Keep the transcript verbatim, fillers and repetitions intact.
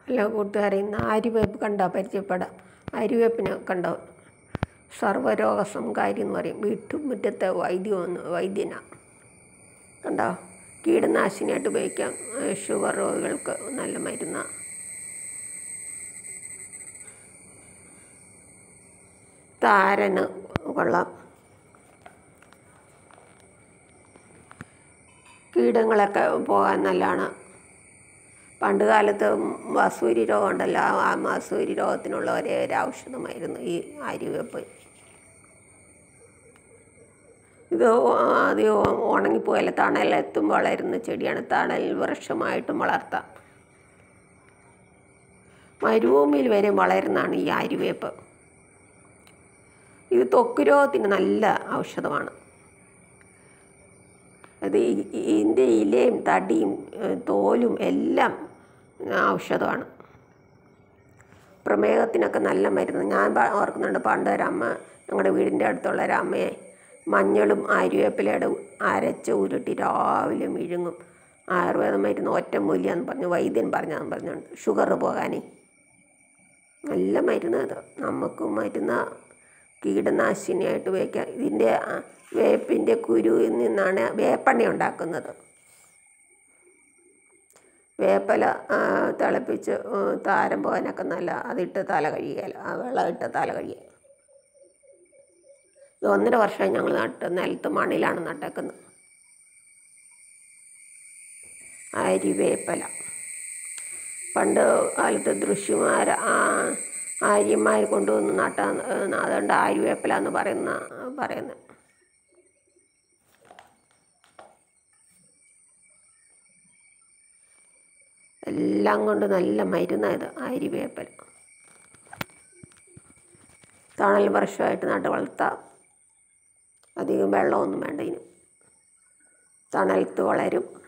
Hello കൂട്ടുകാരെ, ഇന്ന് ആര്യവേപ്പ് കണ്ടോ പരിചയപ്പെടാം. ആര്യവേപ്പിനെ കണ്ടോ, സർവ്വരോഗ സംഹാരി എന്ന് പറയും. വീട്ടുമുറ്റത്തെ വൈദ്യമെന്ന് വൈദ്യനാണ്. കണ്ടോ, കീടനാശിനിയായിട്ട് ഉപയോഗിക്കാം. ഷുഗർ രോഗികൾക്ക് നല്ല മരുന്നാണ്. താരന് കൊള്ളാം. കീടങ്ങളൊക്കെ പോകാൻ നല്ലതാണ്. പണ്ട് കാലത്ത് വസൂരി രോഗം ഉണ്ടല്ലോ, ആ വസൂരി രോഗത്തിനുള്ള ഒരേ ഒരു ഔഷധമായിരുന്നു ഈ ആര്യവേപ്പ്. ഇത് അധികം ഉണങ്ങിപ്പോയല്ല, തണലെത്തും വളരുന്ന ചെടിയാണ്. തണൽ വൃക്ഷമായിട്ടും വളർത്താം. മരുഭൂമിയിൽ വരെ വളരുന്നതാണ് ഈ ആര്യവേപ്പ്. ഇത് ത്വക്ക് രോഗത്തിന് നല്ല ഔഷധമാണ്. അത് ഇതിൻ്റെ ഇലയും തടിയും തോലും എല്ലാം ഔഷധമാണ്. പ്രമേഹത്തിനൊക്കെ നല്ല മരുന്ന്. ഞാൻ ഓർക്കുന്നുണ്ട്, പണ്ട് ഒരമ്മ, ഞങ്ങളുടെ വീടിൻ്റെ അടുത്തുള്ള ഒരമ്മയെ മഞ്ഞളും ആര്യവേപ്പിലയുടെ അരച്ച് ഉരുട്ടി രാവിലെ വിഴുങ്ങും. ആയുർവേദ മരുന്ന് ഒറ്റ മൂല്യമെന്ന് പറഞ്ഞു, വൈദ്യൻ പറഞ്ഞതെന്ന് പറഞ്ഞുകൊണ്ട്. ഷുഗർ പോകാനേ നല്ല മരുന്ന്. അത് നമുക്ക് മരുന്ന്, കീടനാശിനിയായിട്ട് ഉപയോഗിക്കാം. ഇതിൻ്റെ വേപ്പിൻ്റെ കുരുവിൽ നിന്നാണ് വേപ്പെണ്ണ ഉണ്ടാക്കുന്നത്. വേപ്പില തിളപ്പിച്ച് താരം പോകാനൊക്കെ നല്ല, അതിട്ട് തല കഴുകിയാൽ, ആ വെള്ളം ഇട്ട് തല കഴുകിയാൽ. ഇത് ഒന്നര വർഷമായി ഞങ്ങൾ നട്ട്, നിലത്ത് മണ്ണിലാണ് നട്ടേക്കുന്നത്. ആര്യവേപ്പില പണ്ട് കാലത്ത് ദൃശ്യമാർ ആര്യന്മാർ കൊണ്ടുവന്ന് നട്ട, അതുകൊണ്ട് ആര്യവേപ്പില എന്ന് പറയുന്ന പറയുന്നത്. എല്ലാം കൊണ്ട് നല്ല മരുന്നാണ് ഇത് ആര്യവേപ്പില. തണൽ വർഷമായിട്ട് നട്ട് വളർത്താം. അധികം വെള്ളമൊന്നും വേണ്ട ഇതിന്. തണലത്ത് വളരും.